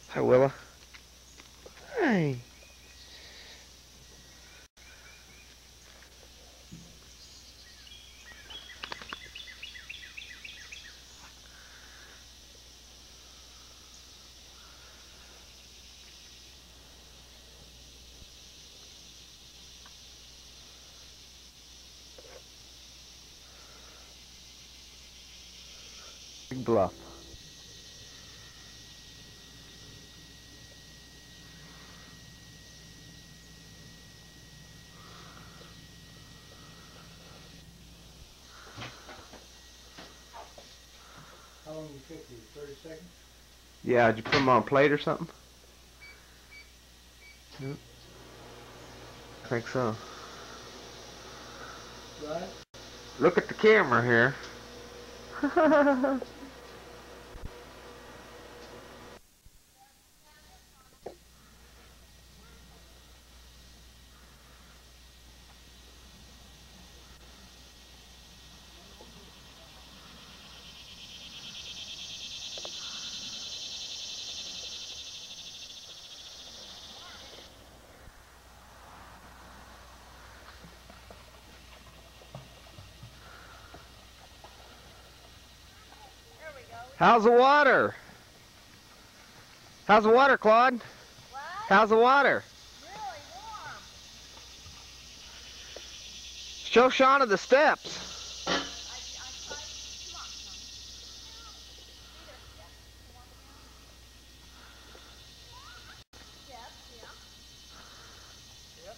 Hi, Willa. Hi. Big Bluff. How long did you cook these? 30 seconds? Yeah, did you put them on a plate or something? Yep. I think so. Right? Look at the camera here. How's the water? How's the water, Claude? What? How's the water? Really warm. Show Shauna the steps. I tried. Come on, Shauna. See their steps? You walk down? Steps, yeah. Yep.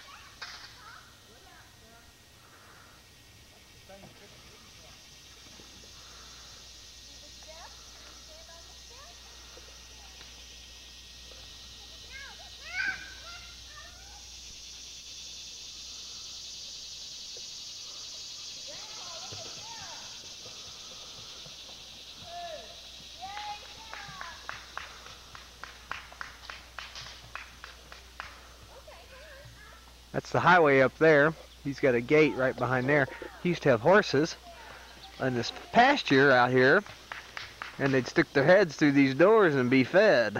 See the steps? You stand on the steps? Grandpa, look at Sarah. Yay, Sarah. Okay, good. That's the highway up there. He's got a gate right behind there. He used to have horses in this pasture out here, and they'd stick their heads through these doors and be fed.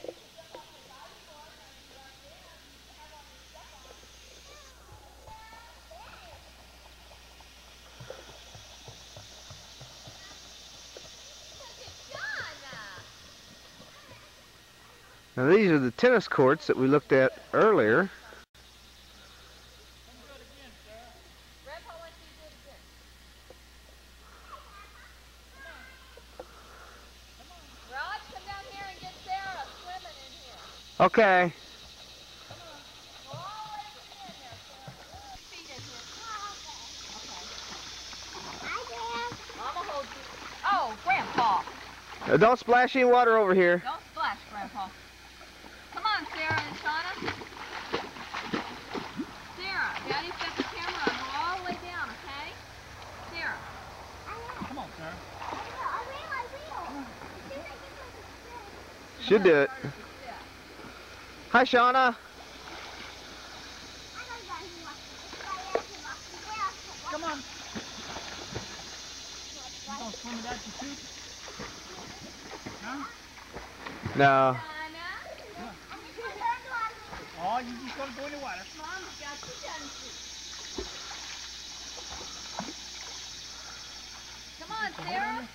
Now these are the tennis courts that we looked at earlier. Grandpa wants you to do it again. Raj, come down here and get Sarah swimming in here. Okay. Go all the way to the end there, Sarah. Feet in here. Okay. Mama hold you. Oh, Grandpa. Don't splash any water over here. Don't splash, Grandpa. Come on, Sarah and Shauna. Sarah, Daddy's got the camera on. Go all the way down, okay? Sarah. Come on, Sarah. Should do it. Hi, Shauna. Come on. You don't swim without your feet? Huh? No. Oh, you just gotta go in the water. Mom's got the gun. Come on, Sarah.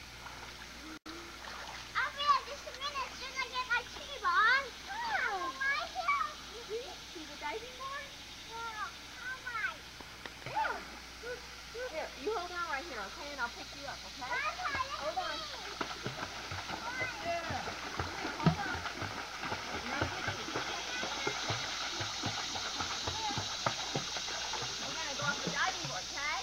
Just a minute, as soon as I get my team on. Oh, my help. See the diving board? How much? Here, you hold on right here, okay? And I'll pick you up, okay? Hold on. Yeah. Hold on. And I'll get you. We're gonna go off the diving board, okay?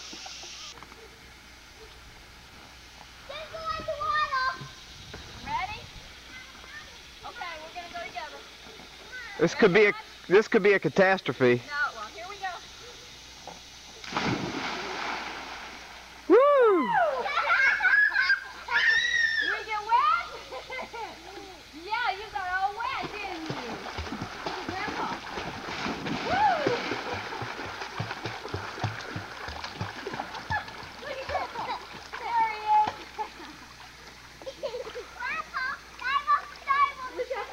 Don't go in the water. Ready? Okay, we're gonna go together. This could be a catastrophe. No, well, here we go. Woo! Did we get wet? Yeah, you got all wet, didn't you? Look at Grandpa. Woo! Look at Grandpa. There he is. Grandpa, dive off the table. Look at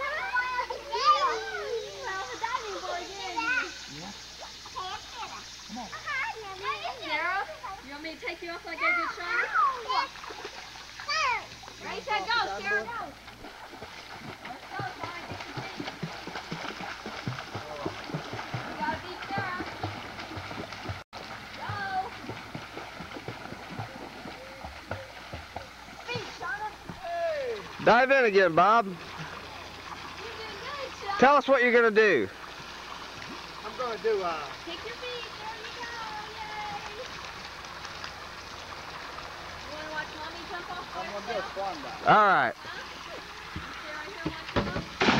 Dive in again, Bob. You're doing good, Sean. Tell us what you're gonna do. I'm gonna do Kick your feet. There you go. Yay. You wanna watch Mommy jump off I'm there? gonna do a swan dive. All right. Stay right here and watch Mom.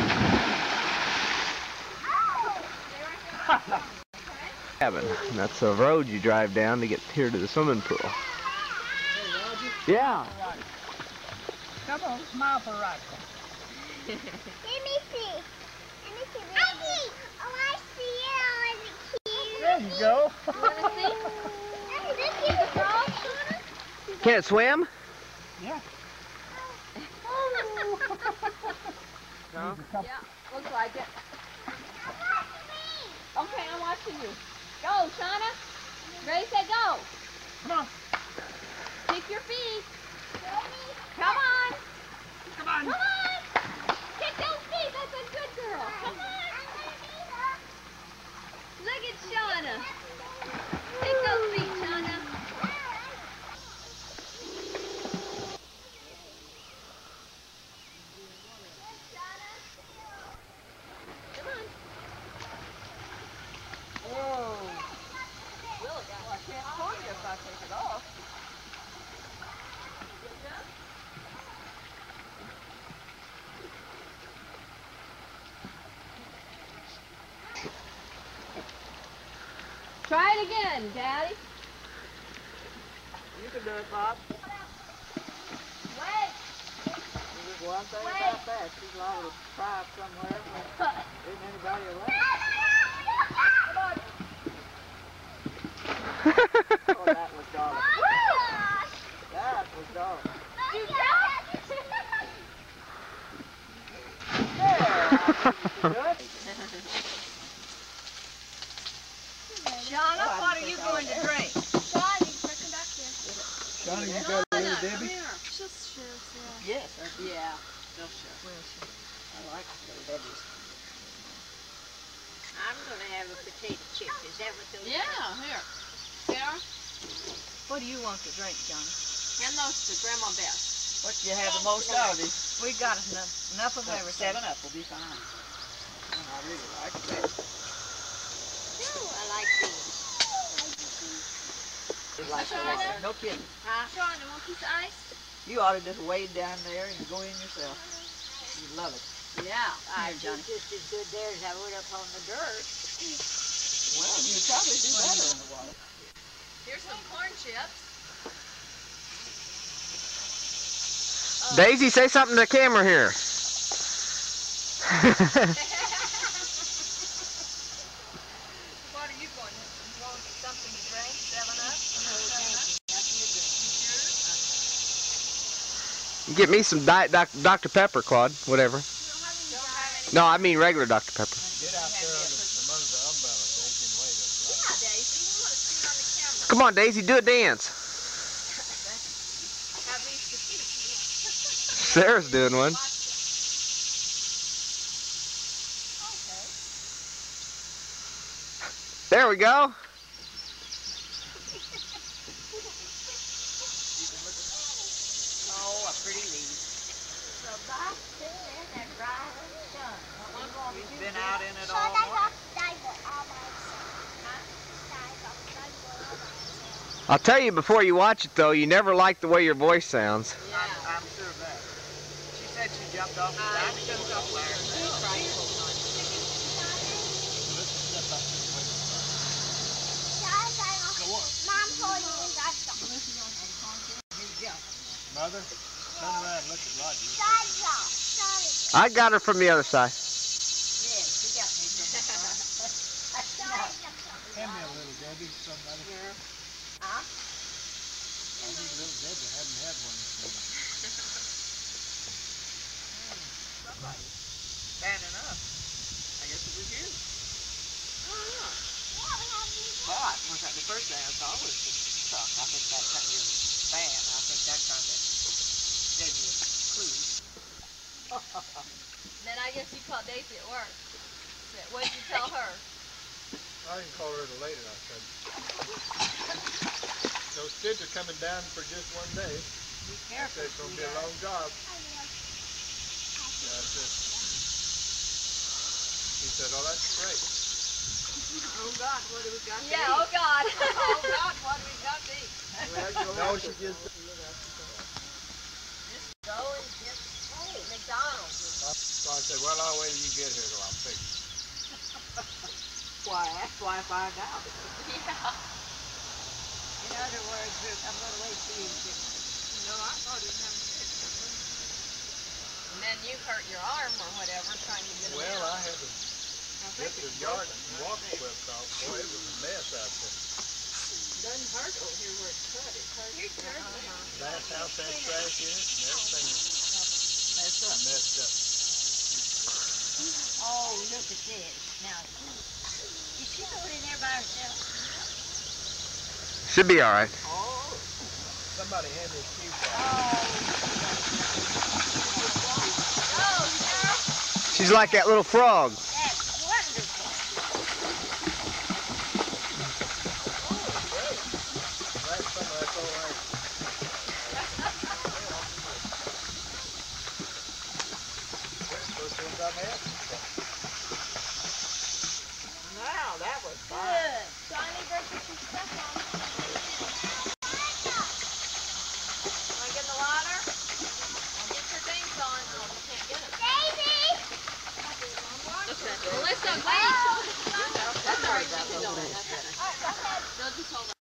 Stay right there. Okay. Cabin. And that's a road you drive down to get here to the swimming pool. Hey, Roger. Yeah. Come on, smile for right. Let me see. Let me see. I see. Oh, I see it on the key. There you go. You wanna see? This is a frog, Shauna? Can it swim? Yeah. No. Yeah, looks like it. Okay, I'm watching you. Go, Shauna. Ready, set, go. Come on. Kick your feet. Come on. Come on. Come on. Kick those feet. That's a good girl. Come on. Look at Shauna. Kick those feet, Shauna. Come on. Whoa. Well, I can't hold you if I take it off. Try it again, Daddy. You can do it, Bob. Wait. There's one thing about that. She's liable to try somewhere when isn't anybody around. Oh, that was darling. That was darling. You got Shauna, what are you going to drink? Johnny, you got a little Debbie? Yes. Yeah, they'll show. I like little Debbie's. I'm gonna have a potato chip. Is that what those Yeah, here. Sarah, What do you want to drink, Johnny? hand those to Grandma Bess. What do you have the most of these? We got enough of everything. 7 Up will be fine. I really like that. I like these. Like Shauna? no kidding. Shauna, want a piece of ice? You ought to just wade down there and go in yourself. You love it. Yeah. I Here, do Johnny. just as good there as I would up on the dirt. Well, you probably do better in the water. Here's some corn chips. Daisy, say something to the camera here. What are you going to want something to drink? 7-Up? Get me some Diet Dr. Pepper, Claude. Whatever. No, I mean regular Dr. Pepper. Get out there among the umbrella, Daisy, and wave it. Yeah, Daisy. We want to see it on the camera. Come on, Daisy, do a dance. Have these to keep. Sarah's doing one. There we go. Oh, a pretty leaf. He's been out in it So all they morning. got diaper all by itself. I'll tell you before you watch it, though, you never like the way your voice sounds. I'm sure of that. She said she jumped off the back. She jumped off there. Mom told you to dive. Mother, turn around and look at Roger. I got her from the other side. Hand me a little Debbie, somebody. Huh? I need a little Debbie. I haven't had one this morning. Standing up. I guess it was you. But was that the first thing I saw was the truck. I think that kind of your fan. I think that kind of gave you a clue. Then I guess you called Daisy at work. What did you tell her? I can call her later, I said. Those kids are coming down for just one day. Be I careful. said it's going to be a long job. That's it. He said, oh, that's great. Oh God, what do we got to Yeah, eat? oh God. Oh God, what do we got to eat? No, she just... Go and get, hey, McDonald's. So I said, well, I'll wait till you get here till I fix it. Why, that's why I find out. Yeah. In other words, Ruth, I'm going to wait for you to get No, I thought it had fixed. And then you hurt your arm or whatever trying to get Well, around. I had to get the yard and walk clipped off. Boy, it was a mess out there. Doesn't hurt over here where it's cut. It hurts. Last house had trash in it and everything Messed up. messed up. Oh, look at this. Now, is she going in there by herself? Should be all right. Oh, Somebody hand this cube back. Oh, Sarah. She's like that little frog. That's wonderful. Right, some of that's all right. First ones I've had. now that was fine. Good. Johnny, go put your stuff on. Want to get in the water? Well, get your things on. Oh, you can't get them. Daisy! Melissa, wait. That's right, that's over there. They'll just hold